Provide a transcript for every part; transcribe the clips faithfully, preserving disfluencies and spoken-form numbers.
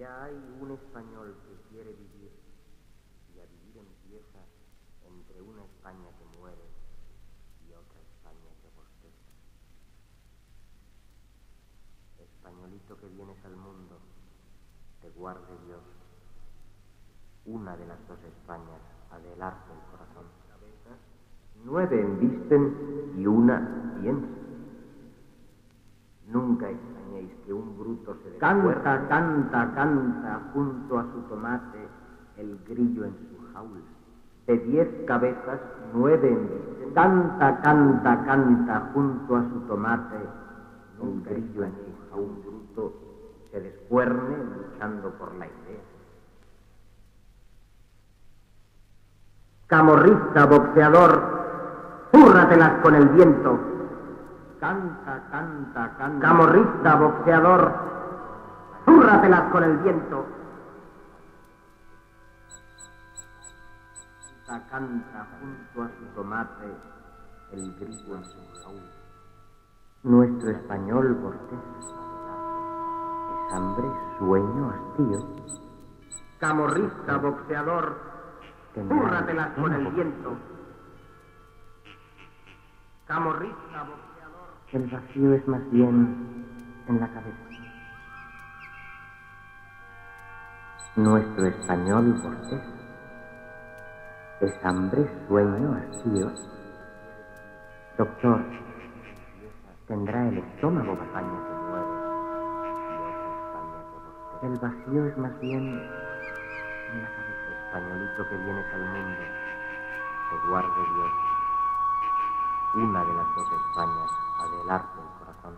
Ya hay un español que quiere vivir, y a vivir empieza entre una España que muere y otra España que bosteza. Españolito que vienes al mundo, te guarde Dios. Una de las dos Españas ha de helarte el corazón. Nueve embisten y una piensa. Nunca extrañéis que un bruto se descuerde. Canta, canta, canta, junto a su tomate, el grillo en su jaula. De diez cabezas, nueve embisten. Canta, canta, canta, junto a su tomate, el grillo en su jaula. Un bruto se descuerne luchando por la idea. Camorrista, boxeador, fúrratelas con el viento. Canta, canta, canta. Camorrista, boxeador, zúrratelas con el viento. Canta, canta, junto a su tomate, el grillo en su jaula. Nuestro español Bortés es hambre, sueño, hastío. Camorrista, boxeador, zúrratelas con el viento. Camorrista, boxeador. El vacío es más bien en la cabeza. Nuestro español Bortés es hambre, sueño, hastío. Doctor, tendrá el estómago España que muere y otra España que bosteza. El vacío es más bien en la cabeza. Españolito que vienes al mundo, te guarde Dios. Una de las dos Españas ha de helarte el corazón.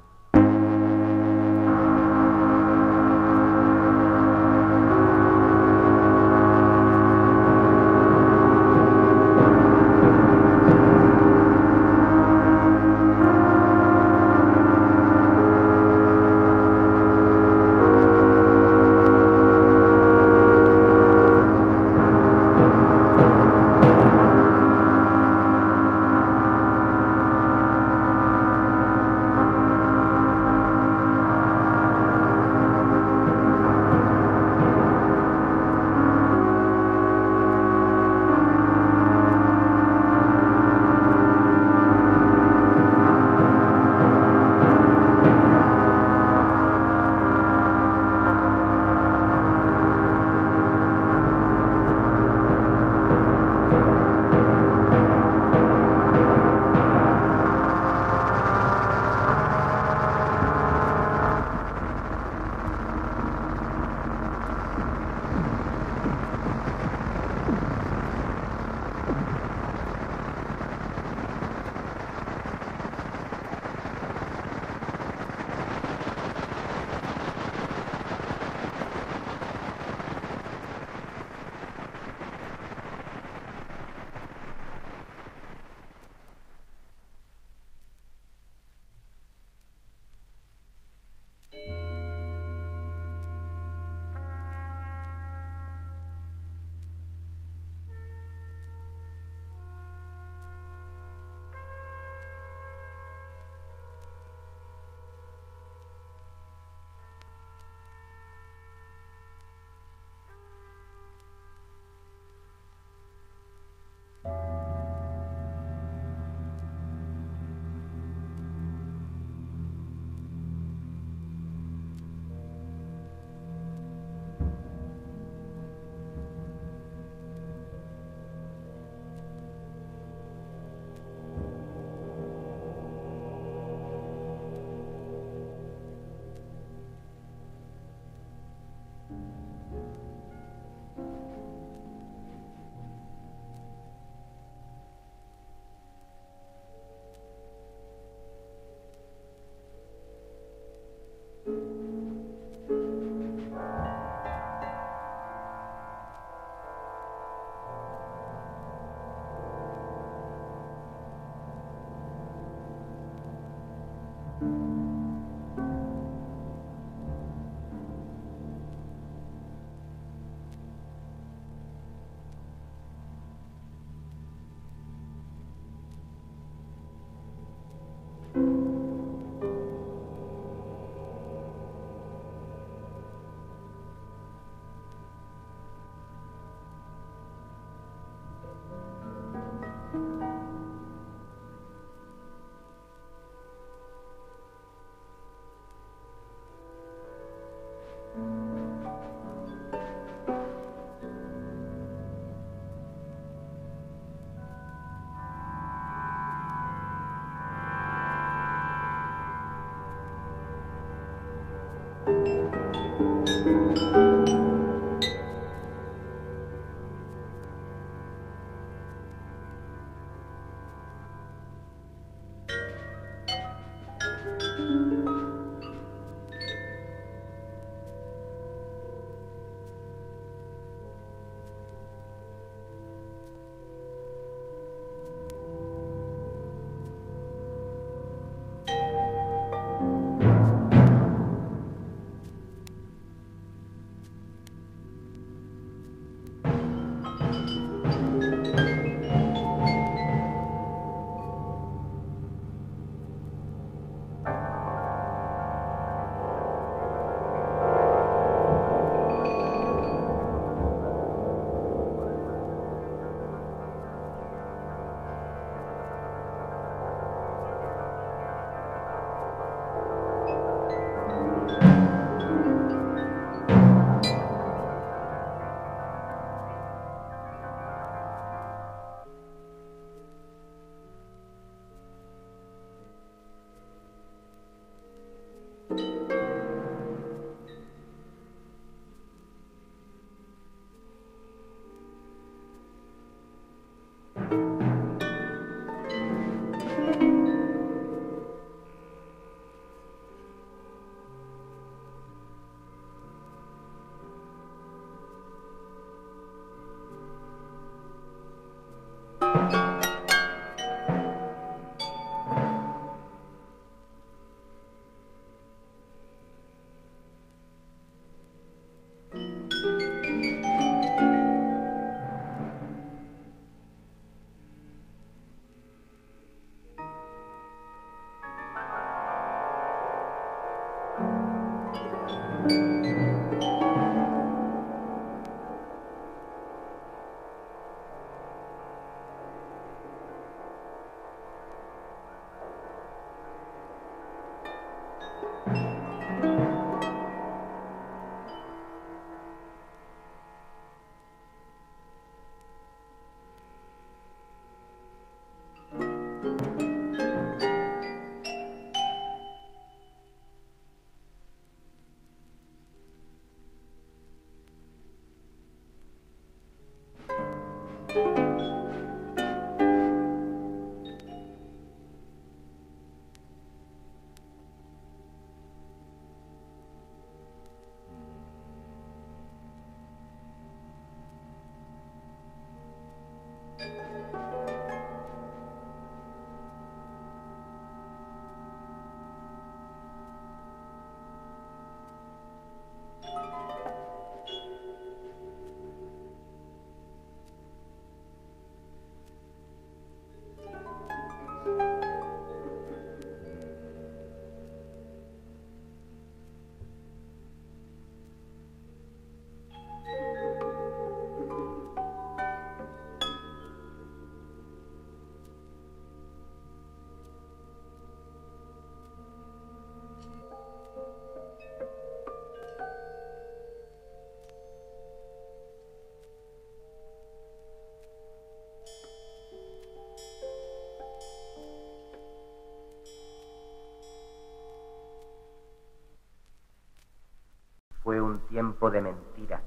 Fue un tiempo de mentira,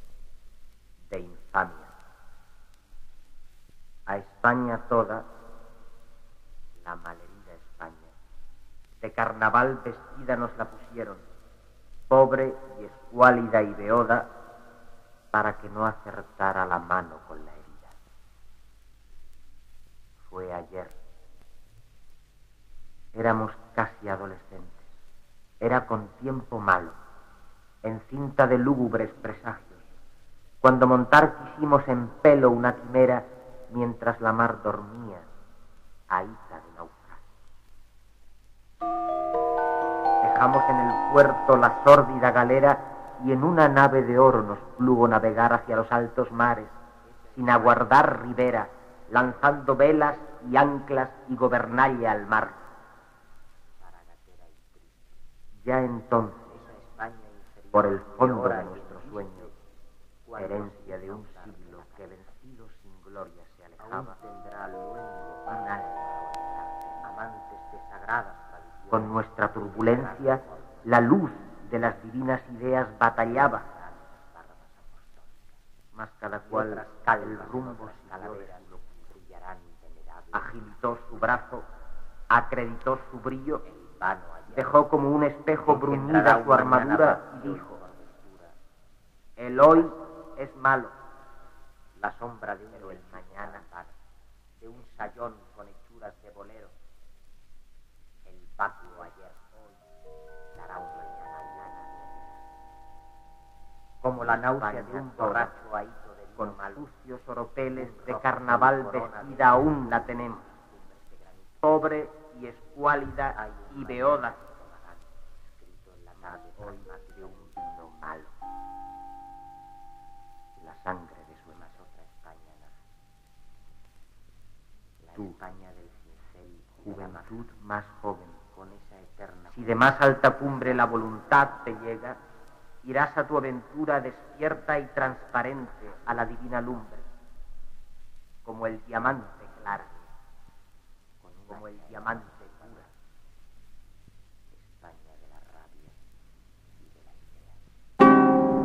de infamia. A España toda, la malherida España, de carnaval vestida nos la pusieron, pobre y escuálida y beoda, para que no acertara la mano con la herida. Fue ayer. Éramos casi adolescentes. Era con tiempo malo, encinta de lúgubres presagios, cuando montar quisimos en pelo una quimera, mientras la mar dormía, ahita de naufragios. Dejamos en el puerto la sórdida galera y en una nave de oro nos plugo navegar hacia los altos mares, sin aguardar ribera, lanzando velas y anclas y gobernalla al mar. Ya entonces, por el fondo de nuestro sueño, herencia de un siglo que vencido sin gloria se alejaba, tendrá luengo un alma, amantes de sagradas tradiciones. Con nuestra turbulencia, la luz de las divinas ideas batallaba, mas cada cual el rumbo siguió de su locura. Agilitó su brazo, acreditó su brillo, dejó como un espejo bruñida su armadura y dijo: el hoy es malo, la sombra de un el mañana, de un sayón con hechuras de bolero, el vacuo ayer, hoy, dará un mañana, como la náusea de un borracho ahito de con sucios oropeles de carnaval vestida aún la tenemos, pobre y escuálida y beoda, escrito en la nave hoy de un vino malo, la sangre de su más otra España nace, la Tú, España del cincel, juventud más joven, con esa eterna, si de más alta cumbre la voluntad te llega, irás a tu aventura despierta y transparente a la divina lumbre, como el diamante clara, como el diamante pura, España de la rabia y de la idea.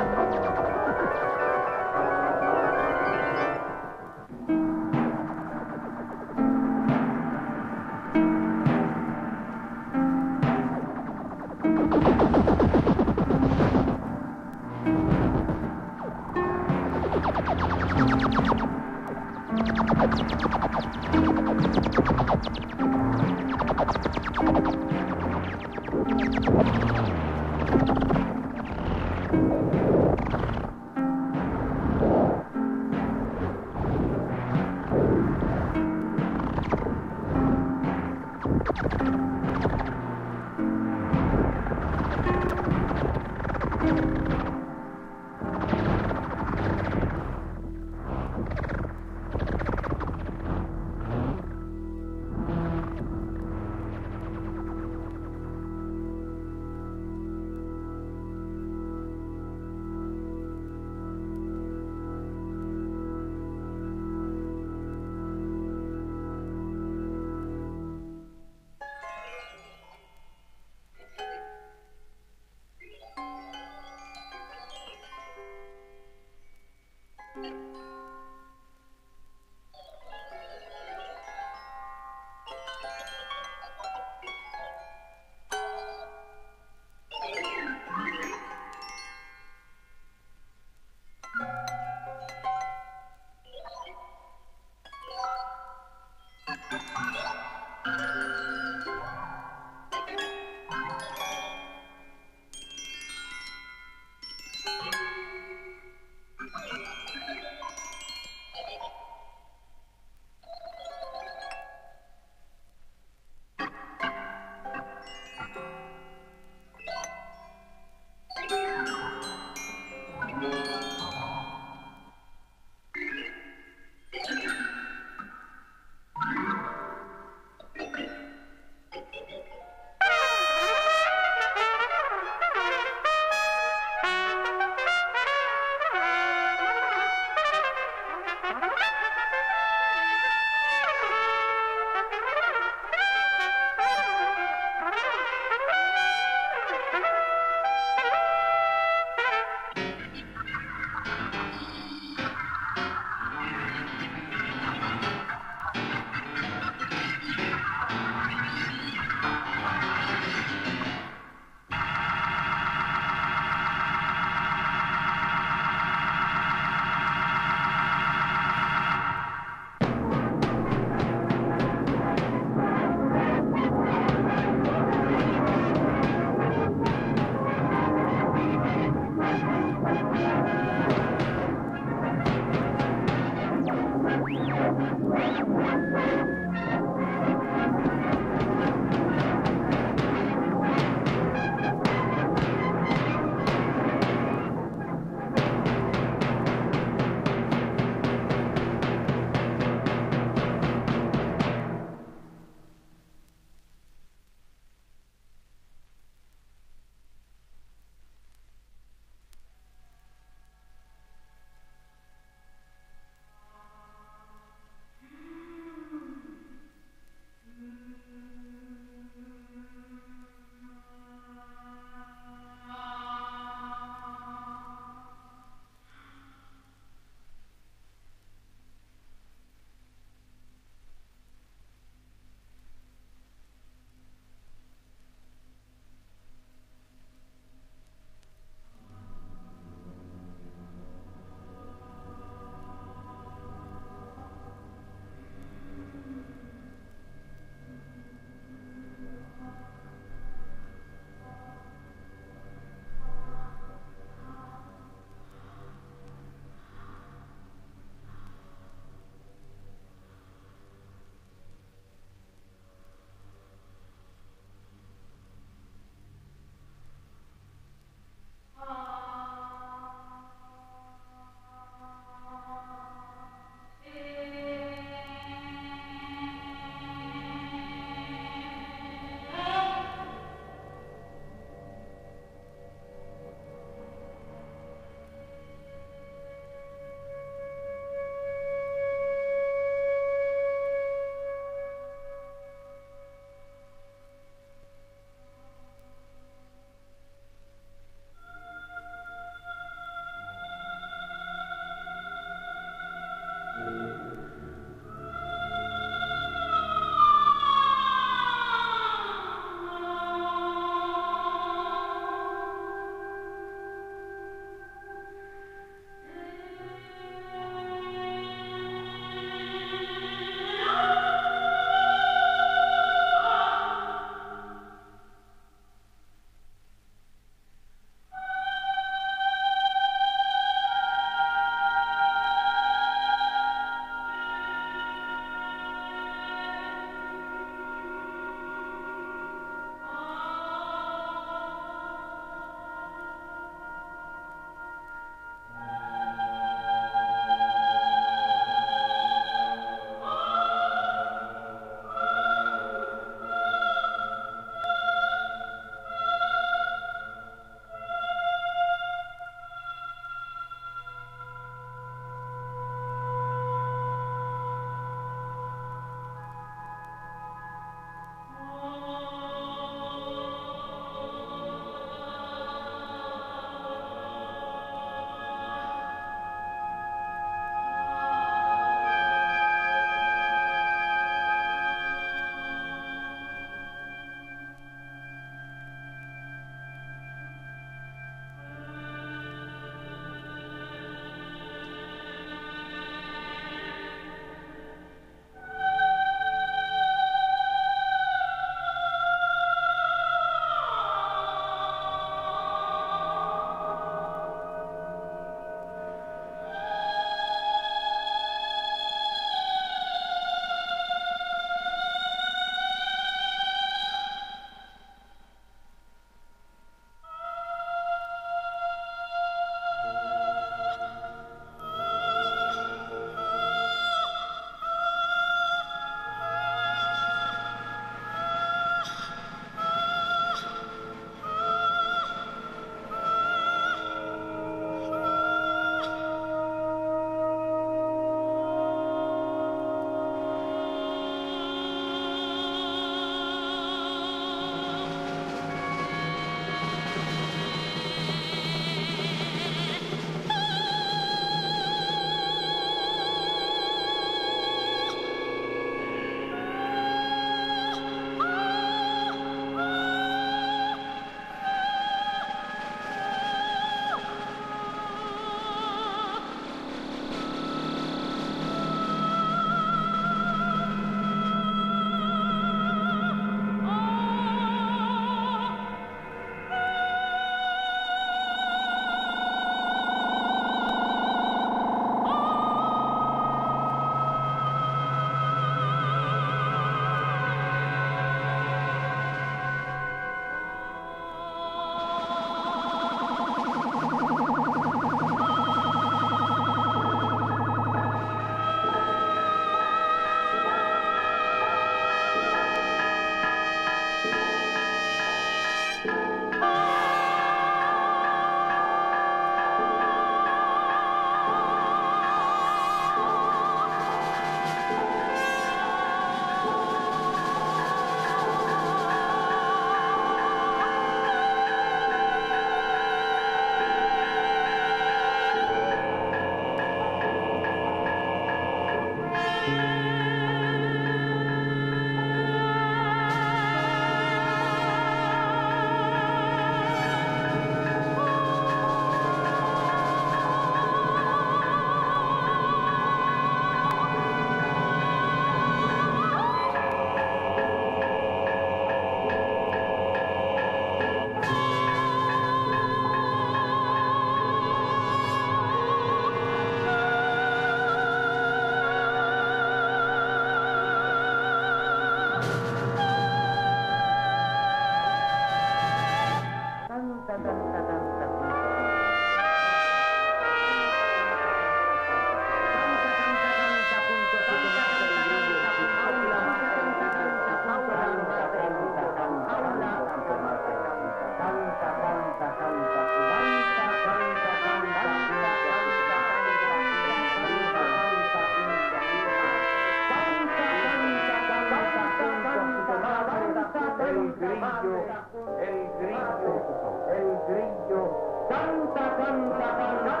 grillo, el grillo, el grillo, canta, canta, canta,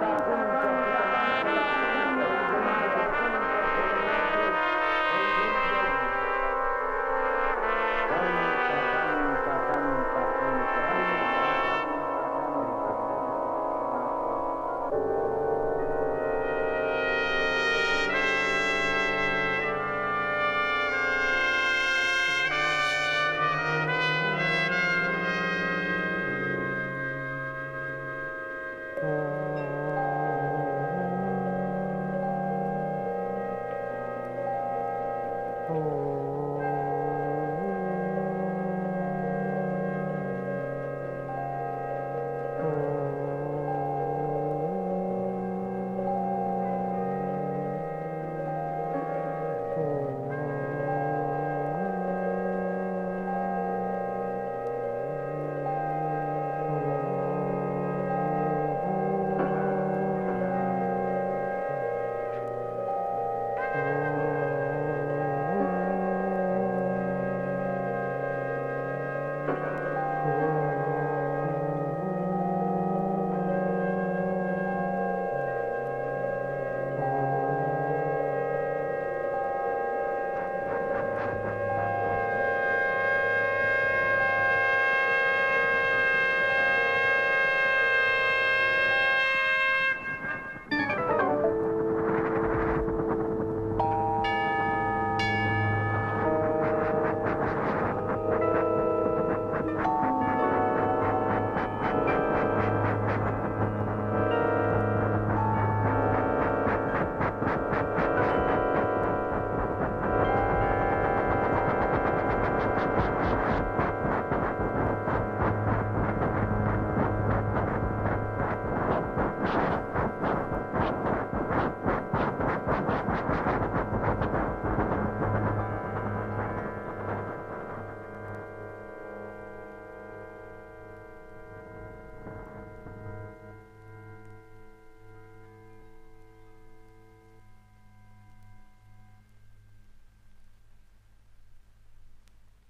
canta.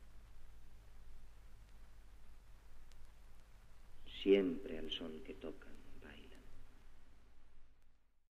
Siempre al sol que tocan